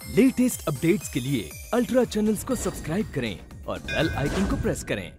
Latest updates के लिए ultra channels को सब्सक्राइब करें और बेल आइकन को प्रेस करें।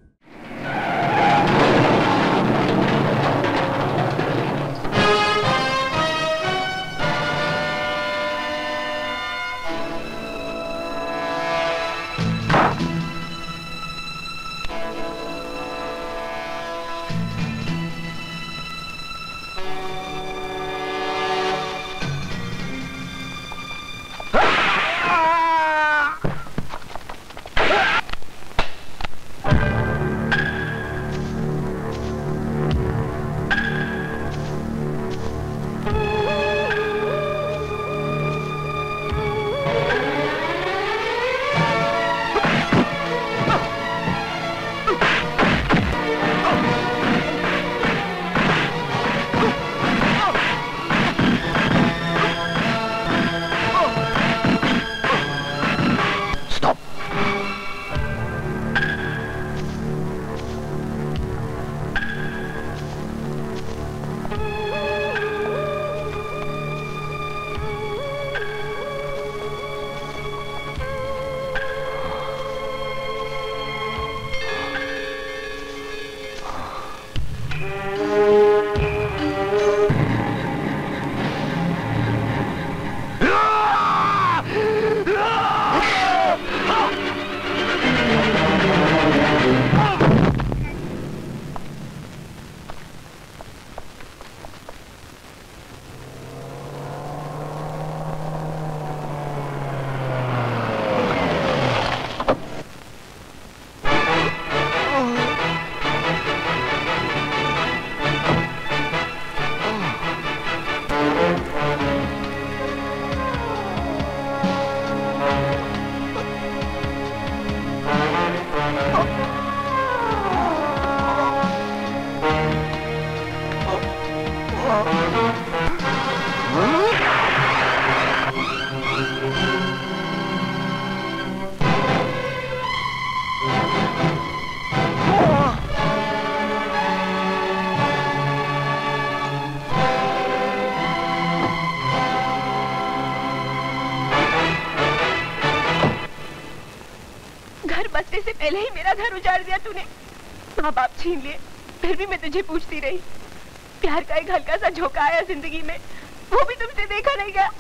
से पहले ही मेरा घर उजाड़ दिया तूने। माँ बाप छीन लिए, फिर भी मैं तुझे पूछती रही। प्यार का एक हल्का सा झोंका आया जिंदगी में, वो भी तुमसे देखा नहीं गया।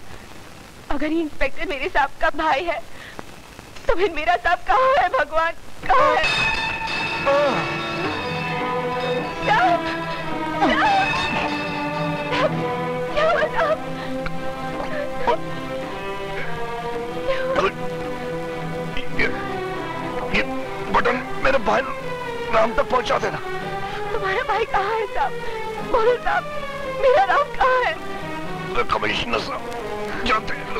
अगर ये इंस्पेक्टर मेरे साहब का भाई है तो फिर मेरा साहब कहाँ है भगवान, कहाँ है? साहब, क्या हुआ साहब? ये बटन मेरे भाई राम तक पहुंचा देना। तुम्हारा भाई कहाँ है साहब? बोलो साहब, मेरा राम कहाँ है? कमिश्नर साहब जाते हैं,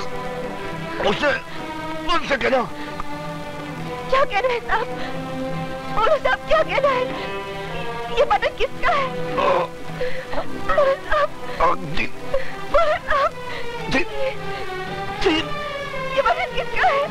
उनसे कहना। क्या कहना है साहब? बोलो साहब, क्या कहना है? ये बटन किसका है? बोलो साहब, बोलो साहब, ये बटन किसका है?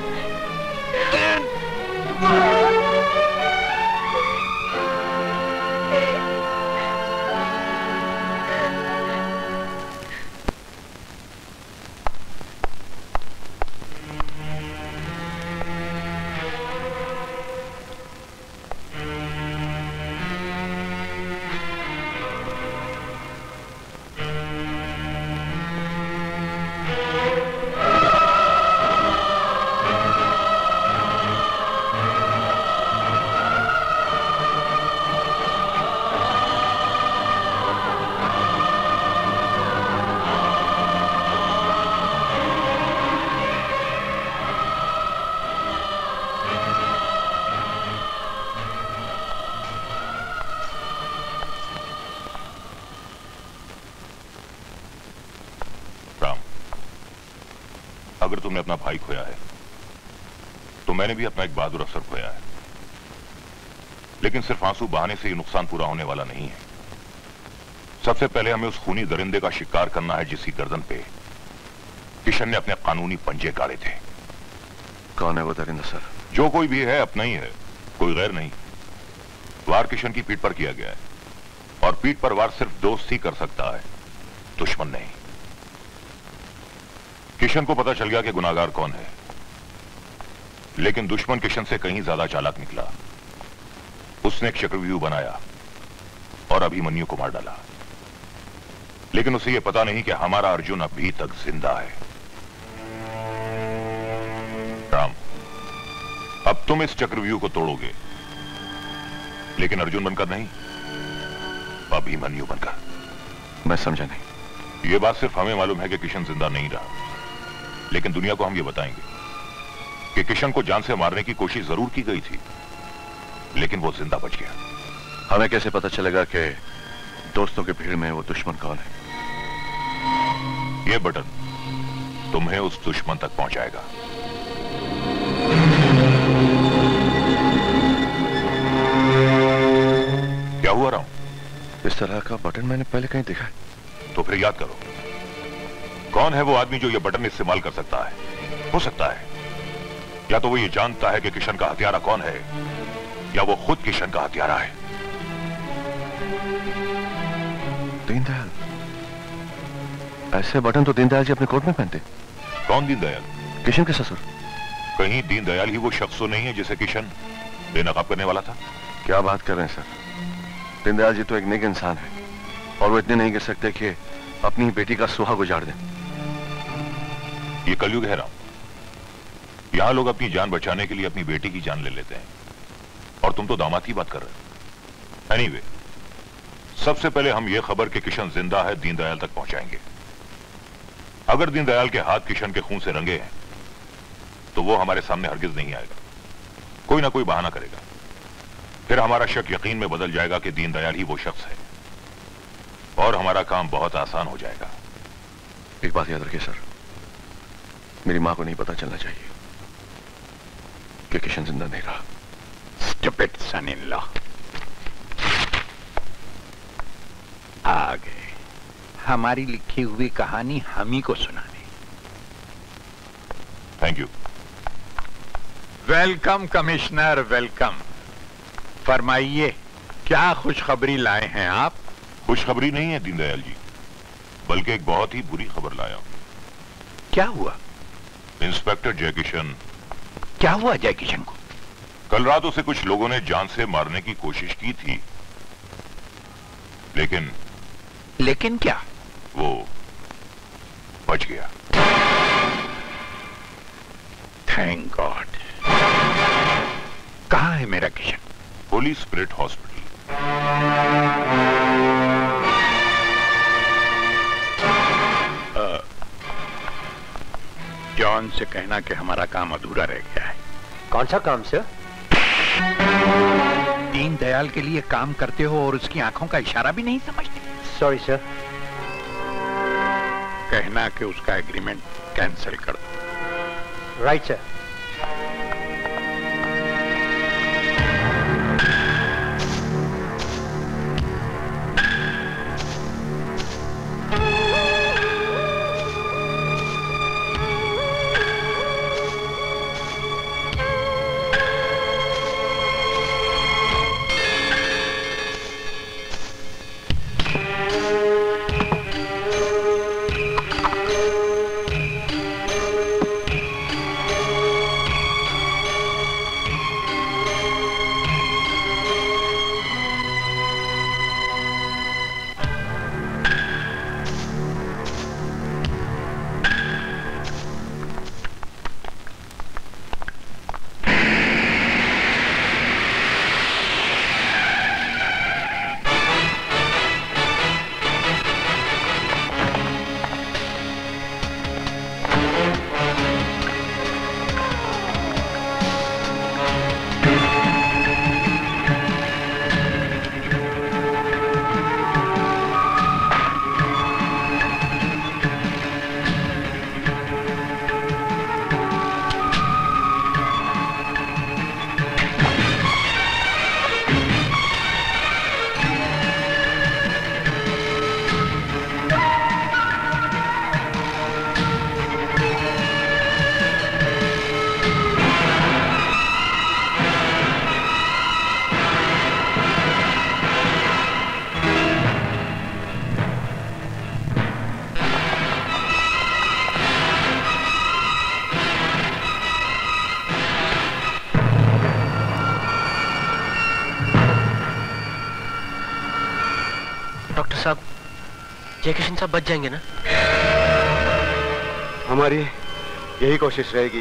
अगर तुमने अपना भाई खोया है तो मैंने भी अपना एक बहादुर अफसर खोया है, लेकिन सिर्फ आंसू बहाने से ये नुकसान पूरा होने वाला नहीं है। सबसे पहले हमें उस खूनी दरिंदे का शिकार करना है जिसकी गर्दन पे किशन ने अपने कानूनी पंजे गाड़े थे। कौन है वो दरिंदा सर? जो कोई भी है अपना ही है, कोई गैर नहीं। वार किशन की पीठ पर किया गया है और पीठ पर वार सिर्फ दोस्त ही कर सकता है, दुश्मन नहीं। किशन को पता चल गया कि गुनाहगार कौन है लेकिन दुश्मन किशन से कहीं ज्यादा चालाक निकला। उसने एक चक्रव्यूह बनाया और अभिमन्यु को मार डाला। लेकिन उसे यह पता नहीं कि हमारा अर्जुन अभी तक जिंदा है। राम, अब तुम इस चक्रव्यूह को तोड़ोगे, लेकिन अर्जुन बनकर नहीं, अभिमन्यु बनकर। मैं समझा नहीं। यह बात सिर्फ हमें मालूम है कि किशन जिंदा नहीं रहा, लेकिन दुनिया को हम ये बताएंगे कि किशन को जान से मारने की कोशिश जरूर की गई थी, लेकिन वो जिंदा बच गया। हमें कैसे पता चलेगा कि दोस्तों की भीड़ में वो दुश्मन कौन है? ये बटन तुम्हें उस दुश्मन तक पहुंचाएगा। क्या हुआ राम? इस तरह का बटन मैंने पहले कहीं देखा है। तो फिर याद करो, कौन है वो आदमी जो ये बटन इस्तेमाल कर सकता है? हो सकता है या तो वो ये जानता है कि किशन का हत्यारा कौन है, या वो खुद किशन का हत्यारा है। दीनदयाल, ऐसे बटन तो दीनदयाल जी अपने कोट में पहनते। कौन दीनदयाल? किशन के ससुर। कहीं दीनदयाल ही वो शख्स तो नहीं है जिसे किशन बेनकाब करने वाला था? क्या बात कर रहे हैं सर? दीनदयाल जी तो एक नेक इंसान है, और वो इतने नहीं कर सकते कि अपनी बेटी का सुहाग उजाड़ दें। ये कलयुग है राम। यहां लोग अपनी जान बचाने के लिए अपनी बेटी की जान ले लेते हैं, और तुम तो दामाद की बात कर रहे हो। एनीवे, सबसे पहले हम ये खबर कि किशन जिंदा है दीनदयाल तक पहुंचाएंगे। अगर दीनदयाल के हाथ किशन के खून से रंगे हैं, तो वो हमारे सामने हरगिज नहीं आएगा, कोई ना कोई बहाना करेगा। फिर हमारा शक यकीन में बदल जाएगा कि दीनदयाल ही वो शख्स है, और हमारा काम बहुत आसान हो जाएगा। एक बात याद रखिए सर, मेरी मां को नहीं पता चलना चाहिए कि किशन जिंदा नहीं रहा। Stupid son-in-law। आ गए हमारी लिखी हुई कहानी हम ही को सुनाने। Thank you. Welcome commissioner, welcome. फरमाइए, क्या खुशखबरी लाए हैं आप? खुशखबरी नहीं है दीनदयाल जी, बल्कि एक बहुत ही बुरी खबर लाया हूं। क्या हुआ? इंस्पेक्टर जयकिशन। क्या हुआ जयकिशन को? कल रात उसे कुछ लोगों ने जान से मारने की कोशिश की थी, लेकिन क्या? वो बच गया। Thank God. कहाँ है मेरा Kishan? Holy spirit hospital. John से कहना कि हमारा काम अधूरा रह गया है। कौन सा काम सर? दीनदयाल के लिए काम करते हो और उसकी आंखों का इशारा भी नहीं समझते? Sorry sir. कहना कि उसका एग्रीमेंट कैंसिल कर दो। Right sir. जय किशन साहब बच जाएंगे ना? हमारी यही कोशिश रहेगी।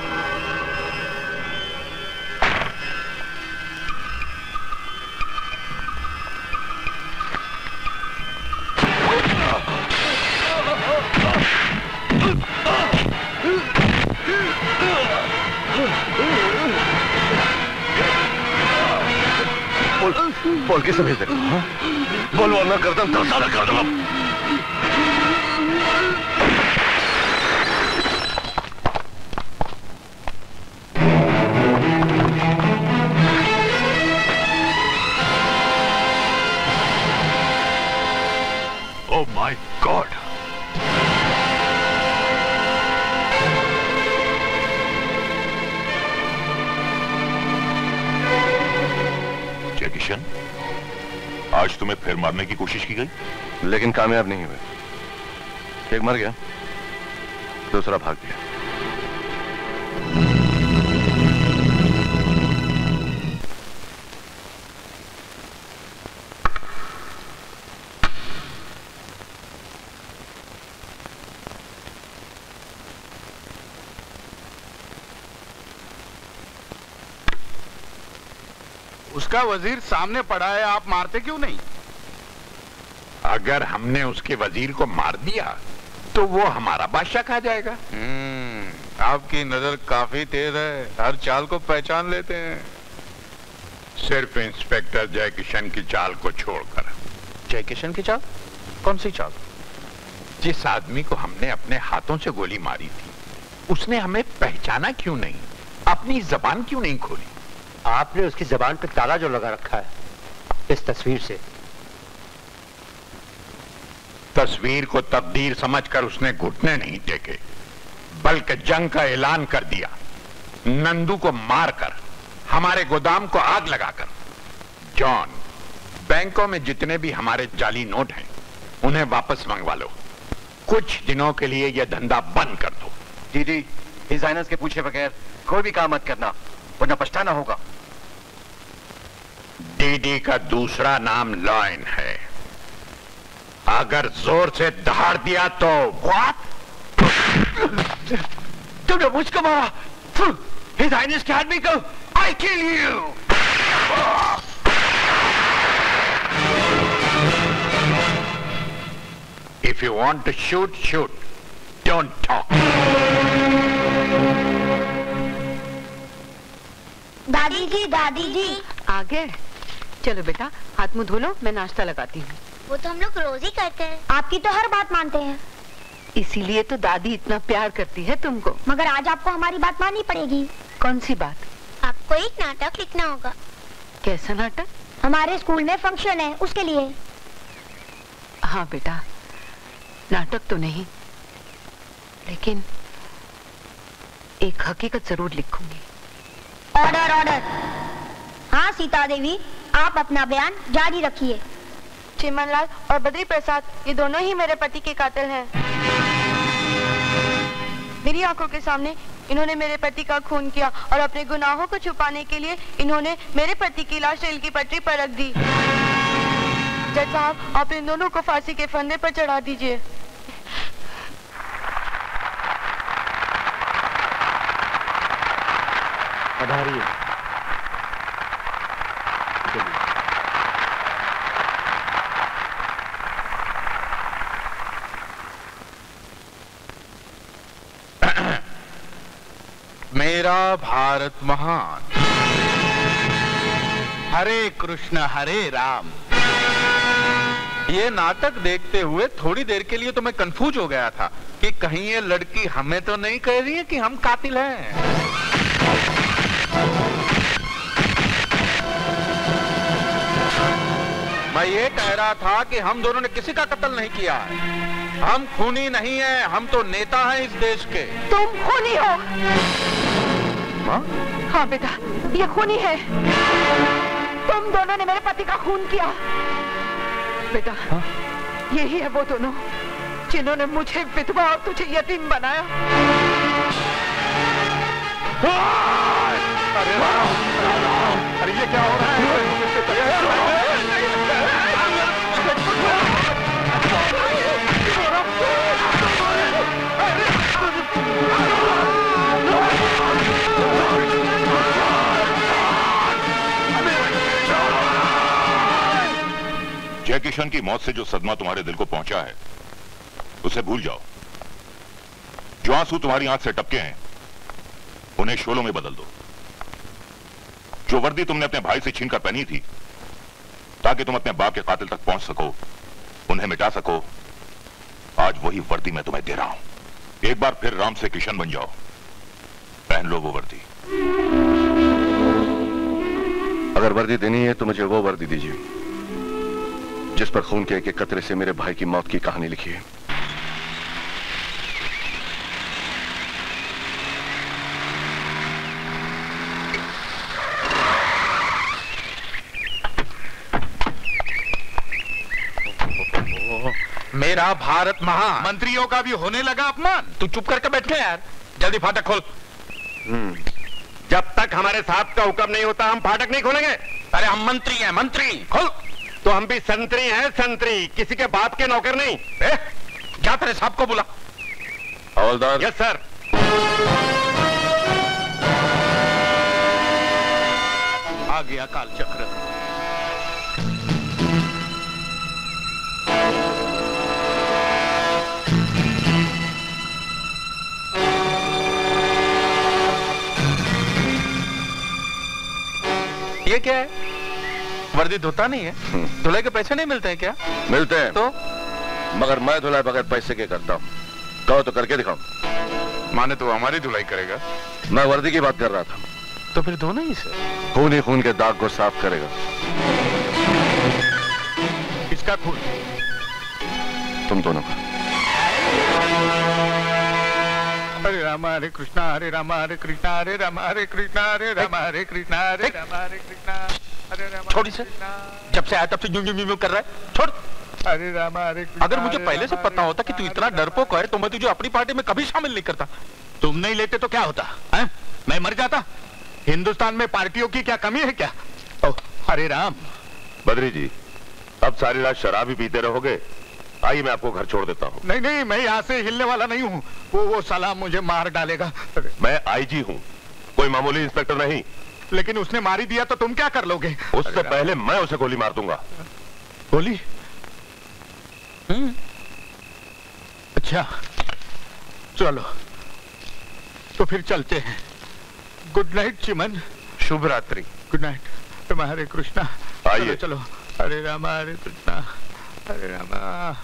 बोल किसे भेज दे? बोल वरना गर्दन तरसाना कर दूंगा। Oh my God! जय किशन, आज तुम्हें फिर मारने की कोशिश की गई, लेकिन कामयाब नहीं हुए। एक मर गया, दूसरा भाग गया। उसका वजीर सामने पड़ा है, आप मारते क्यों नहीं? अगर हमने उसके वजीर को मार दिया तो वो हमारा बादशाह खा जाएगा। आपकी नजर काफी तेज है, हर चाल को पहचान लेते हैं। सिर्फ इंस्पेक्टर जय किशन की चाल को छोड़कर। जय किशन की चाल? कौन सी चाल? जिस आदमी को हमने अपने हाथों से गोली मारी थी, उसने हमें पहचाना क्यों नहीं? अपनी जबान क्यों नहीं खोली? आपने उसकी जबान पे ताला जो लगा रखा है इस तस्वीर से। तस्वीर को तकदीर समझकर उसने घुटने नहीं टेके, बल्कि जंग का ऐलान कर दिया। नंदू को मारकर, हमारे गोदाम को आग लगाकर। जॉन, बैंकों में जितने भी हमारे जाली नोट हैं उन्हें वापस मंगवा लो। कुछ दिनों के लिए यह धंधा बंद कर दो। दीदी, डिजाइनर्स के पूछे बगैर कोई भी काम मत करना, वरना पछताना होगा। डीडी का दूसरा नाम लॉयन है। अगर जोर से दहाड़ दिया तो तुमने मुझको मारा। His Highness के आदमी को I kill you. If you want to shoot, shoot. Don't talk. दादी जी, दादी जी। आ गए? चलो बेटा, हाथ मुंह धो लो, मैं नाश्ता लगाती हूँ। वो तो हम लोग रोज ही करते हैं। आपकी तो हर बात मानते हैं। इसीलिए तो दादी इतना प्यार करती है तुमको। मगर आज आपको हमारी बात माननी पड़ेगी। कौन सी बात? आपको एक नाटक लिखना होगा। कैसा नाटक? हमारे स्कूल में फंक्शन है, उसके लिए। हाँ बेटा, नाटक तो नहीं, लेकिन एक हकीकत जरूर लिखूंगी। Order, order. हाँ सीता देवी, आप अपना बयान जारी रखिए। चिमनलाल और बद्री प्रसाद, ये दोनों ही मेरे पति के कातिल हैं। मेरी आंखों के सामने इन्होंने मेरे पति का खून किया और अपने गुनाहों को छुपाने के लिए इन्होंने मेरे पति की लाश रेल की पटरी पर रख दी। जज साहब, आप इन दोनों को फांसी के फंदे पर चढ़ा दीजिए। पधारिए। मेरा भारत महान। हरे कृष्ण हरे राम। ये नाटक देखते हुए थोड़ी देर के लिए तो मैं कंफ्यूज हो गया था कि कहीं ये लड़की हमें तो नहीं कह रही है कि हम कातिल हैं। मैं ये कह रहा था कि हम दोनों ने किसी का कत्ल नहीं किया है। हम खूनी नहीं हैं, हम तो नेता हैं इस देश के। तुम खूनी हो। माँ? हाँ बेटा, ये खूनी है। तुम दोनों ने मेरे पति का खून किया। बेटा, हाँ? यही है वो दोनों जिन्होंने मुझे विधवा और तुझे यतीम बनाया। अरे ये क्या हो रहा है? किशन की मौत से जो सदमा तुम्हारे दिल को पहुंचा है उसे भूल जाओ। जो आंसू तुम्हारी आंख से टपके हैं उन्हें शोलों में बदल दो। जो वर्दी तुमने अपने भाई से छीनकर पहनी थी ताकि तुम अपने बाप के कातिल तक पहुंच सको, उन्हें मिटा सको, आज वही वर्दी मैं तुम्हें दे रहा हूं। एक बार फिर राम से किशन बन जाओ, पहन लो वो वर्दी। अगर वर्दी देनी है तो मुझे वो वर्दी दीजिए जिस पर खून के एक कतरे से मेरे भाई की मौत की कहानी लिखी है। मेरा भारत महान, मंत्रियों का भी होने लगा अपमान। तू चुप करके बैठ गया यार, जल्दी फाटक खोल। जब तक हमारे साहब का हुक्म नहीं होता हम फाटक नहीं खोलेंगे। अरे हम मंत्री हैं, मंत्री। खोल। तो हम भी संतरी हैं, संतरी, किसी के बाप के नौकर नहीं। क्या तेरे साहब को बुला। हवलदार। Yes sir. आ गया काल चक्र। ये क्या है? वर्दी धोता नहीं है? धुलाई के पैसे नहीं मिलते हैं क्या? मिलते हैं तो मगर मैं धुलाई बगैर पैसे के करता हूँ। कहो तो करके दिखाओ। माने तो हमारी धुलाई करेगा? मैं वर्दी की बात कर रहा था। तो फिर धोना ही से। खून ही खून के दाग को साफ करेगा। किसका खून? तुम दोनों का। हरे राम हरे कृष्णा हरे राम हरे कृष्णा हरे राम हरे कृष्णा हरे राम हरे कृष्णा हरे राम हरे कृष्णा हरे राम। छोड़ इसे, जब से आया तब से यूं कर रहा है। छोड़। हरे राम हरे कृष्णा। अगर मुझे पहले से पता होता कि तू इतना डरपोक है तो मैं तुझे अपनी पार्टी में कभी शामिल नहीं करता। तुम नहीं लेते तो क्या होता है? मैं मर जाता। हिंदुस्तान में पार्टियों की क्या कमी है क्या? हरे राम। बद्री जी, अब सारी रात शराब ही पीते रहोगे? आइए मैं आपको घर छोड़ देता हूँ। नहीं नहीं, मैं यहाँ से हिलने वाला नहीं हूँ। वो साला मुझे मार डालेगा। मैं आईजी हूँ, कोई मामूली इंस्पेक्टर नहीं। लेकिन उसने मार ही दिया तो तुम क्या कर लोगे? उससे पहले मैं उसे गोली मार दूंगा। गोली? अच्छा चलो तो फिर चलते हैं। Good night Chiman. शुभ रात्रि। Good night. हरे कृष्णा। आइए चलो। हरे राम हरे कृष्णा हरे राम।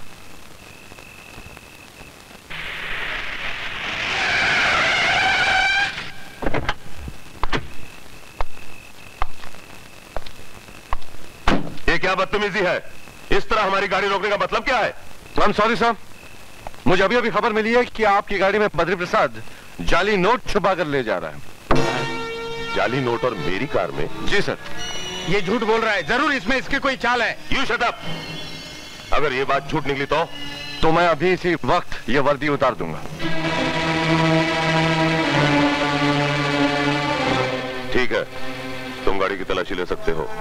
ये क्या बदतमीजी है? इस तरह हमारी गाड़ी रोकने का मतलब क्या है? आई एम सॉरी साहब, मुझे अभी अभी खबर मिली है कि आपकी गाड़ी में बद्री प्रसाद जाली नोट छुपा कर ले जा रहा है। जाली नोट और मेरी कार में? जी सर। ये झूठ बोल रहा है, जरूर इसमें इसकी कोई चाल है। You shut up. अगर ये बात झूठ निकली तो मैं अभी इसी वक्त ये वर्दी उतार दूंगा। ठीक है, तुम गाड़ी की तलाशी ले सकते हो।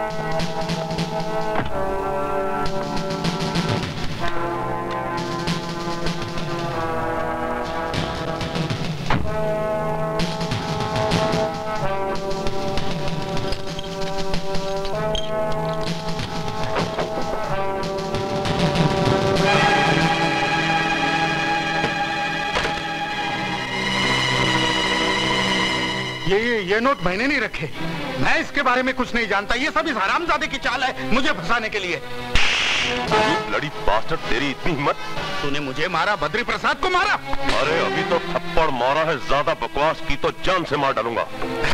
ये नोट मैंने नहीं रखे। मैं इसके बारे में कुछ नहीं जानता। ये सब इस हरामजादे की चाल है मुझे फंसाने के लिए। लड़ी बास्टर्ड, तेरी इतनी हिम्मत? तूने मुझे मारा, बद्री प्रसाद को मारा। अरे अभी तो थप्पड़ मारा है, ज्यादा बकवास की तो जान से मार डालूंगा।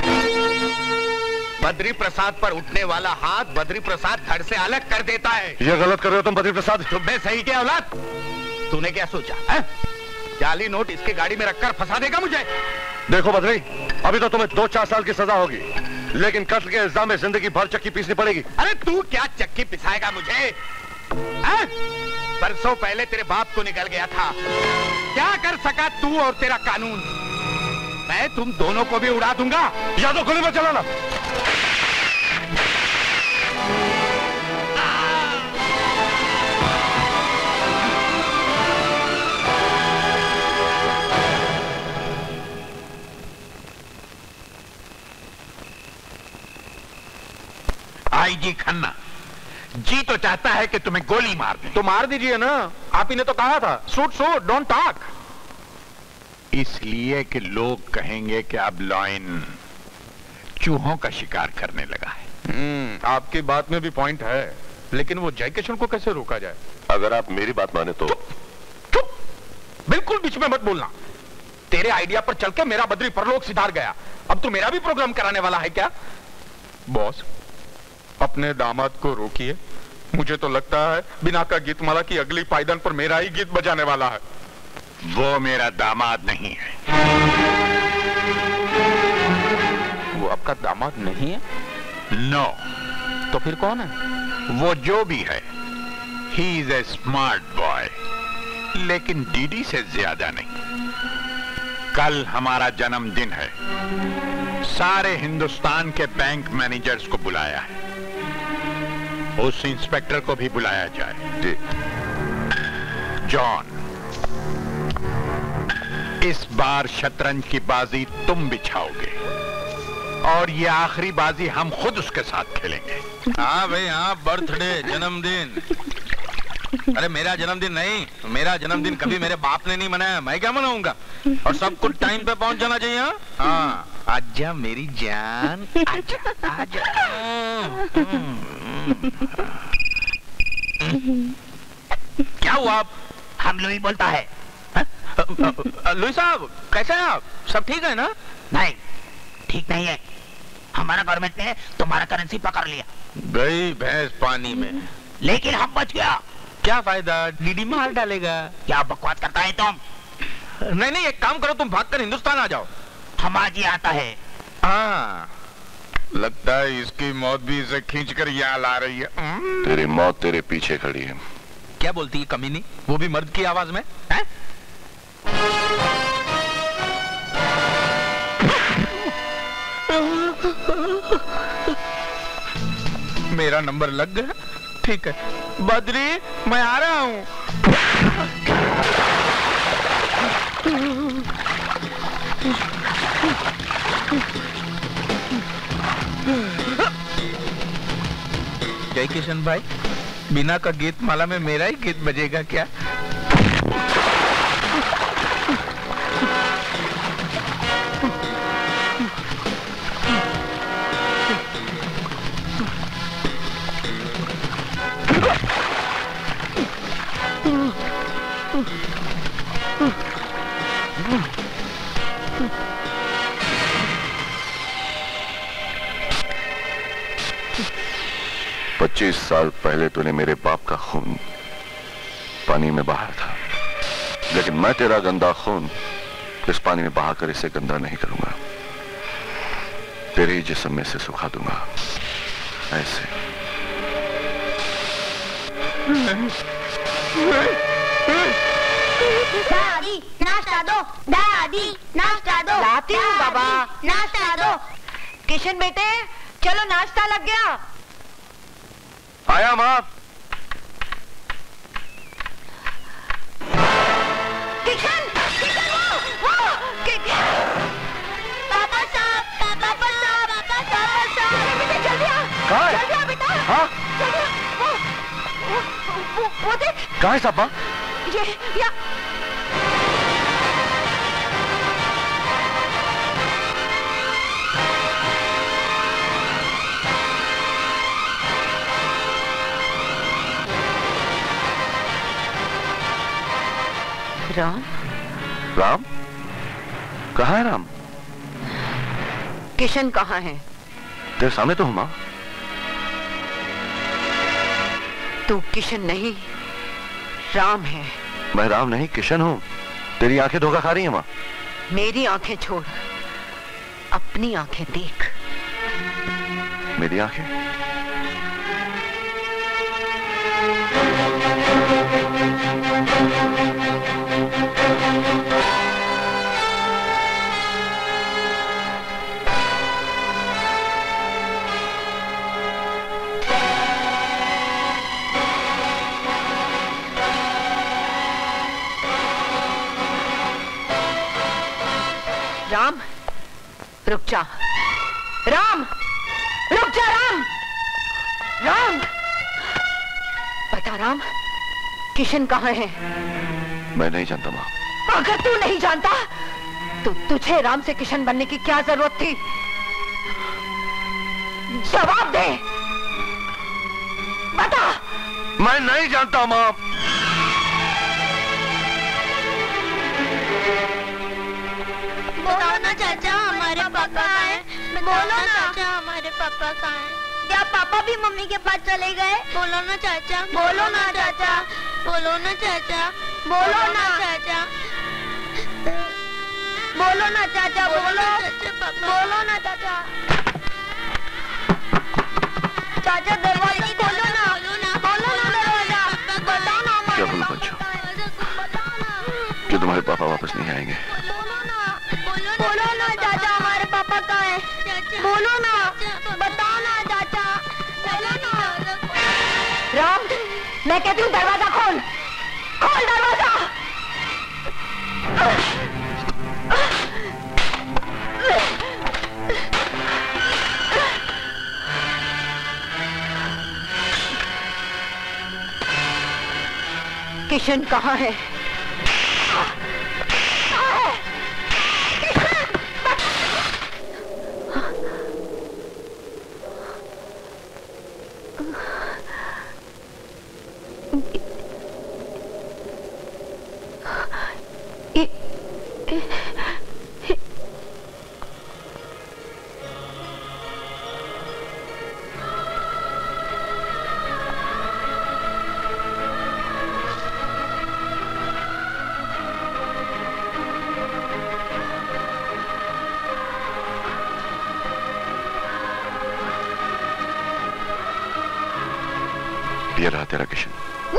बद्री प्रसाद पर उठने वाला हाथ बद्री प्रसाद धड़ से अलग कर देता है। ये गलत कर रहे हो तुम बद्री प्रसाद। तुम्हें सही क्या औलाद? तूने क्या सोचा है? जाली नोट इसके गाड़ी में रखकर फंसा देगा मुझे? देखो बद्री, अभी तो तुम्हें 2-4 साल की सजा होगी, लेकिन कत्ल के इल्जाम में जिंदगी भर चक्की पीसनी पड़ेगी। अरे तू क्या चक्की पिसाएगा मुझे? परसों पहले तेरे बाप को निकल गया था, क्या कर सका तू और तेरा कानून? मैं तुम दोनों को भी उड़ा दूंगा। या तो गोली में चलाना। आईजी खन्ना, जी तो चाहता है कि तुम्हें गोली मार दे। तो मार दीजिए ना, आप ही ने तो कहा था शूट डोंट टॉक। इसलिए कि लोग कहेंगे कि अब लॉयन चूहों का शिकार करने लगा है। आपकी बात में भी पॉइंट है, लेकिन वो जय किशन को कैसे रोका जाए? अगर आप मेरी बात माने तो। चुप, बिल्कुल बीच में मत बोलना। तेरे आइडिया पर चल के मेरा बद्री परलोक सिधार गया, अब तू मेरा भी प्रोग्राम कराने वाला है क्या? बॉस, अपने दामाद को रोकिए। मुझे तो लगता है बिना का गीतमाला की अगली पायदान पर मेरा ही गीत बजाने वाला है। वो मेरा दामाद नहीं है। वो आपका दामाद नहीं है? नो। तो फिर कौन है? वो जो भी है, he is a smart boy, लेकिन डीडी से ज्यादा नहीं। कल हमारा जन्मदिन है, सारे हिंदुस्तान के बैंक मैनेजर्स को बुलाया है, उस इंस्पेक्टर को भी बुलाया जाए। जी। जॉन, इस बार शतरंज की बाजी तुम बिछाओगे और ये आखिरी बाजी हम खुद उसके साथ खेलेंगे। हाँ भाई हाँ, बर्थडे, जन्मदिन। अरे मेरा जन्मदिन नहीं, मेरा जन्मदिन कभी मेरे बाप ने नहीं मनाया, मैं क्या मनाऊंगा? और सब कुछ टाइम पे पहुंच जाना चाहिए। हाँ, आजा मेरी जान, आजा आजा। क्या हुआ? आप हम लुई बोलता है। लुई साहब, कैसे हैं आप? सब ठीक है ना? नहीं, ठीक नहीं है। हमारा गवर्नमेंट ने तुम्हारा करेंसी पकड़ लिया। गई भैंस पानी में। लेकिन हम बच गया। क्या फायदा, डीडी मार डालेगा। क्या बकवास करता है तुम? नहीं नहीं, एक काम करो, तुम भागकर हिंदुस्तान आ जाओ। हम आज ही आता है। हाँ, लगता है इसकी मौत भी इसे खींचकर यहाँ ला रही है। तेरी मौत तेरे पीछे खड़ी है। क्या बोलती है कमीनी, वो भी मर्द की आवाज में है? मेरा नंबर लग गया। ठीक है बद्री, मैं आ रहा हूं। जय किशन भाई, बिना का गीत माला में मेरा ही गीत बजेगा क्या? पच्चीस साल पहले तूने मेरे बाप का खून पानी में बहाया था, लेकिन मैं तेरा गंदा खून इस पानी में बहाकर इसे गंदा नहीं करूंगा। तेरे ही जिस्म में से सुखा दूंगा, ऐसे। दादी नाश्ता दो, दादी नाश्ता दो। लाती हूँ बाबा। नाश्ता दो। किशन बेटे, चलो नाश्ता लग गया। आया माँ। किशन, किशन वो पापा साहब, पापा साहब, पापा साहब, बेटा जल्दी आ, जल्दी आ बेटा। हाँ? जल्दी आ, वो देख। कहाँ है साहब? ये या राम। राम? कहाँ है राम? किशन कहाँ है? तेरे सामने तो हूँ माँ। तू किशन नहीं, राम है। मैं राम नहीं, किशन हूँ। तेरी आंखें धोखा खा रही हैं माँ। मेरी आंखें छोड़, अपनी आंखें देख। मेरी आंखें? राम, रुक जा। राम, रुक जा। राम, राम, बता राम, किशन कहाँ है? मैं नहीं जानता माँ। अगर तू नहीं जानता तो तुझे राम से किशन बनने की क्या जरूरत थी? जवाब दे, बता। मैं नहीं जानता माँ। बोलो ना चाचा, हमारे पापा हैं। बोलो ना चाचा, हमारे पापा कहाँ हैं? क्या पापा भी मम्मी के पास चले गए? बोलो ना चाचा, बोलो ना चाचा, बोलो ना चाचा, बोलो ना चाचा, बोलो ना चाचा, बोलो, बोलो ना चाचा, चाचा दरवाजा खोलो ना, बोलो ना दरवाजा, बताओ ना। क्या बोलूं बच्चों, कि तुम्हारे पापा वापस नहीं आएंगे? बोलो ना चाचा, हमारे पापा कहाँ हैं? बोलो ना, बताओ ना चाचा, बोलो ना। राम, मैं कहती हूँ दरवाजा खोल, खोल दरवाजा। किशन कहाँ है? ये रहा तेरा किशन।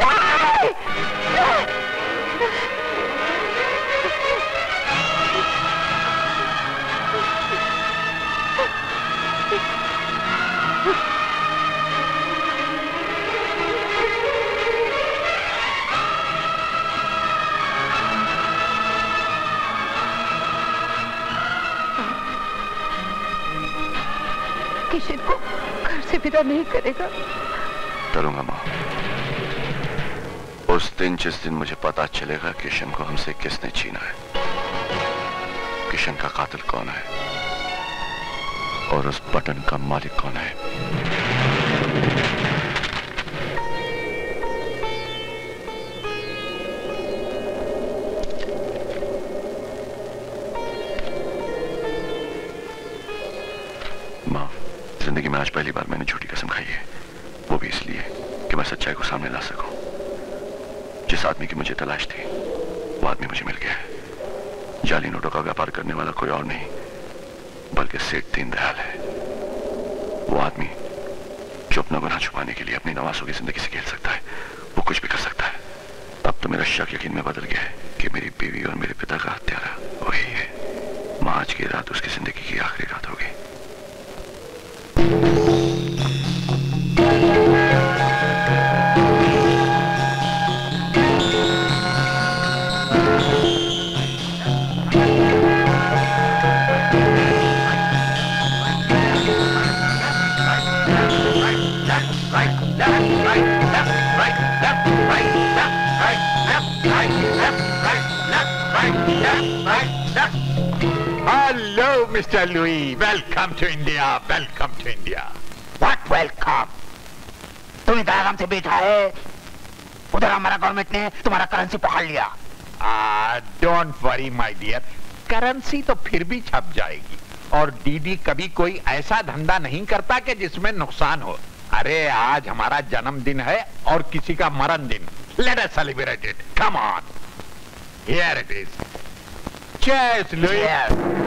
किशन को घर से विदा नहीं करेगा? करूंगा माँ। उस दिन जिस दिन मुझे पता चलेगा किशन को हमसे किसने छीना है, किशन का कातिल कौन है और उस बटन का मालिक कौन है। माँ, जिंदगी में आज पहली बार मैंने झूठी कसम खाई है, वो भी इसलिए कि मैं सच्चाई को सामने ला सकूं। जिस आदमी की मुझे तलाश थी वो आदमी मुझे मिल गया है। जाली नोटों का व्यापार करने वाला कोई और नहीं बल्कि सेठ दीनदयाल है। वो आदमी जो अपना गुनाह छुपाने के लिए अपनी नवासों की जिंदगी से खेल सकता है, वो कुछ भी कर सकता है। अब तो मेरा शक यकीन में बदल गया है कि मेरी बीवी और मेरे पिता का हत्यारा वही है। माँ, आज की रात उसकी जिंदगी की आखिरी रात होगी। Hello, Mr. Louis. Welcome to India. Welcome to India. What welcome? तुम इधर आराम से बैठा है, उधर हमारा गवर्नमेंट ने तुम्हारा करेंसी पकड़ लिया। Don't worry, my dear. Currency तो फिर भी छप जाएगी और डीडी कभी कोई ऐसा धंधा नहीं करता कि जिसमें नुकसान हो। अरे आज हमारा जन्मदिन है और किसी का मरण दिन। Let us celebrate it. Come on. Here it is. Cheers, Louis. Cheers.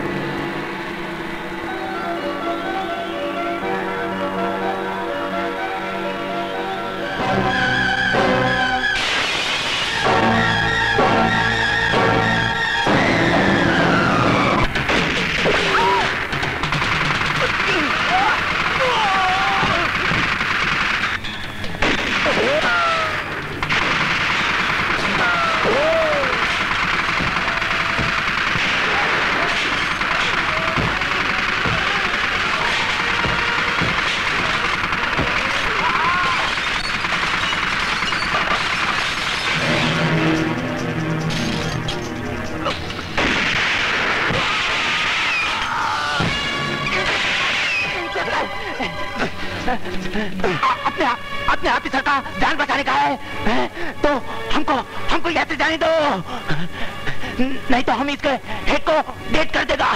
अपने ऑफिसर का जान बचाने का है तो हमको यहाँ से जाने दो, नहीं तो हम इसके हेड को डेट कर देगा।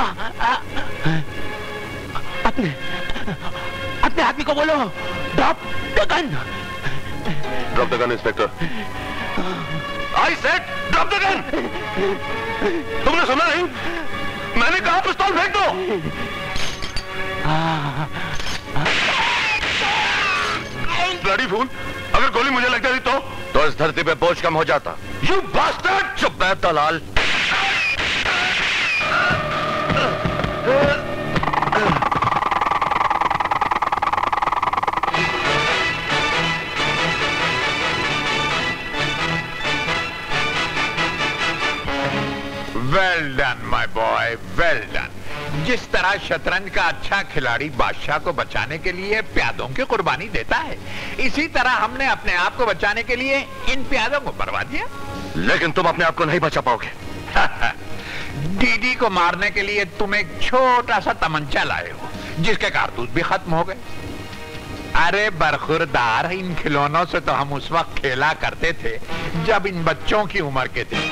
अपने आदमी को बोलो drop the gun. Drop the gun inspector. I said drop the gun. तुमने सुना नहीं? मैंने कहा पिस्तौल फेंक दो। ब्लडी फूल, अगर गोली मुझे लग जाती तो इस धरती पे बोझ कम हो जाता। You bastard! चुप है दलाल। Well done my boy, well done. जिस तरह शतरंज का अच्छा खिलाड़ी बादशाह को बचाने के लिए प्यादों की कुर्बानी देता है, इसी तरह हमने अपने आप को बचाने के लिए इन प्यादों को मरवा दिया। लेकिन तुम अपने आप को नहीं बचा पाओगे। दीदी को मारने के लिए तुम एक छोटा सा तमंचा लाए हो जिसके कारतूस भी खत्म हो गए। अरे बरखुरदार, इन खिलौनों से तो हम उस वक्त खेला करते थे जब इन बच्चों की उम्र के थे।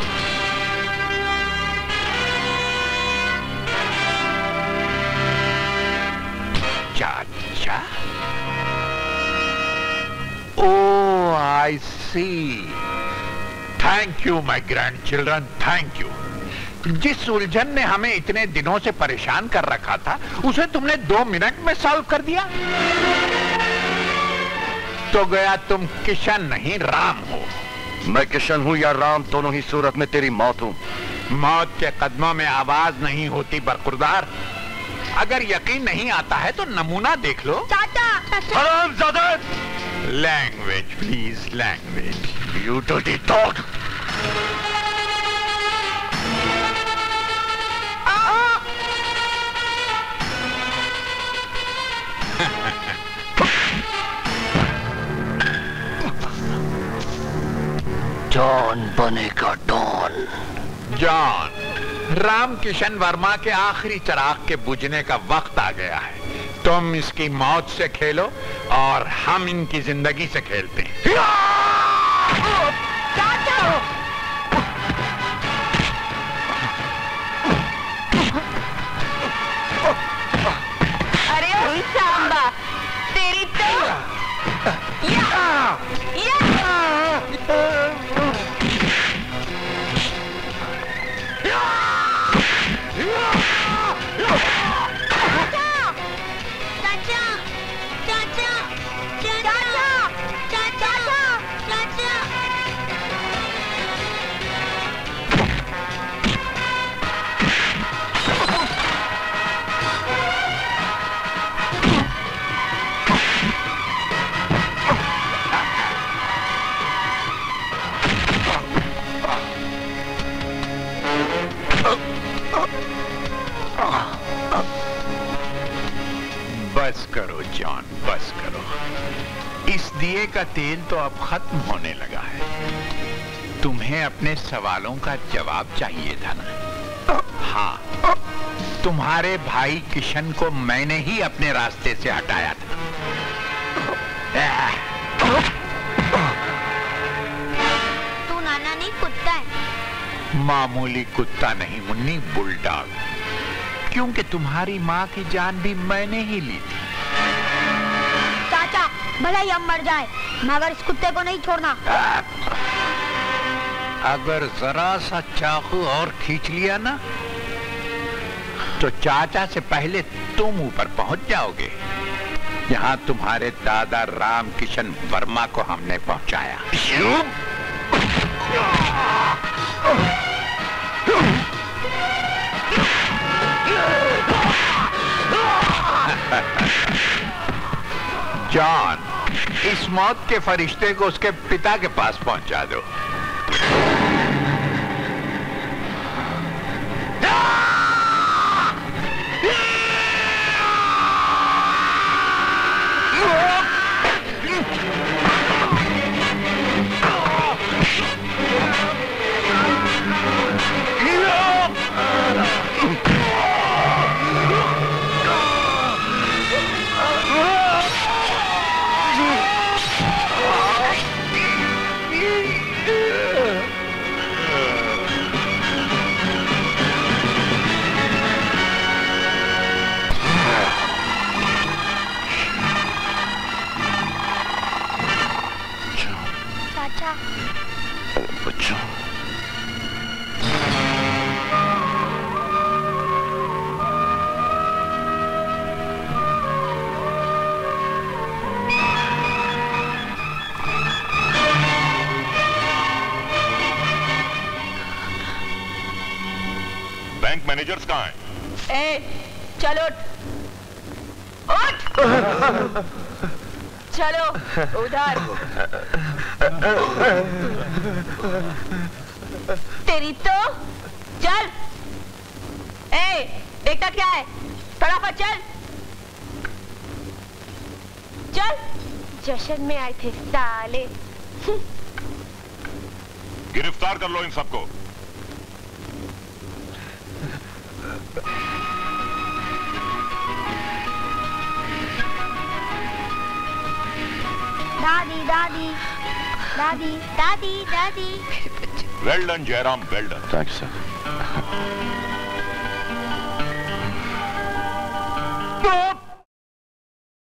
चाचा, oh I see, thank you my grandchildren, thank you. जिस उलझन ने हमें इतने दिनों से परेशान कर रखा था उसे तुमने 2 मिनट में सॉल्व कर दिया। तो गया तुम किशन नहीं राम हो। मैं किशन हूं या राम, दोनों ही सूरत में तेरी मौत हूं। मौत के कदमों में आवाज नहीं होती बरखुरदार। अगर यकीन नहीं आता है तो नमूना देख लो। चाचा, हरामजादा! Language please, language. You dirty dog! John बनेगा डॉन। जॉन, राम किशन वर्मा के आखिरी चिराग के बुझने का वक्त आ गया है। तुम इसकी मौत से खेलो और हम इनकी जिंदगी से खेलते हैं। अरे ओए सांबा, तेरी तो बस करो जॉन, बस करो। इस दिए का तेल तो अब खत्म होने लगा है। तुम्हें अपने सवालों का जवाब चाहिए था ना? हाँ, तुम्हारे भाई किशन को मैंने ही अपने रास्ते से हटाया था। तू नाना नहीं, कुत्ता है। मामूली कुत्ता नहीं मुन्नी, बुलडॉग। क्योंकि तुम्हारी माँ की जान भी मैंने ही ली थी। चाचा, भले ही हम मर जाए मगर इस कुत्ते को नहीं छोड़ना। अगर जरा सा चाकू और खींच लिया ना तो चाचा से पहले तुम ऊपर पहुंच जाओगे जहां तुम्हारे दादा राम किशन वर्मा को हमने पहुंचाया। जॉन, इस मौत के फरिश्ते को उसके पिता के पास पहुंचा दो। टीनेजर्स कहाँ हैं? ए, चलो उठ। चलो उधर। तेरी तो चल। ए, देखता क्या है? फटाफट चल। चल। जश्न में आए थे साले। गिरफ्तार कर लो इन सबको। दादी दादी दादी दादी दादी। Well done Jairam, well done. Thank you sir. Stop!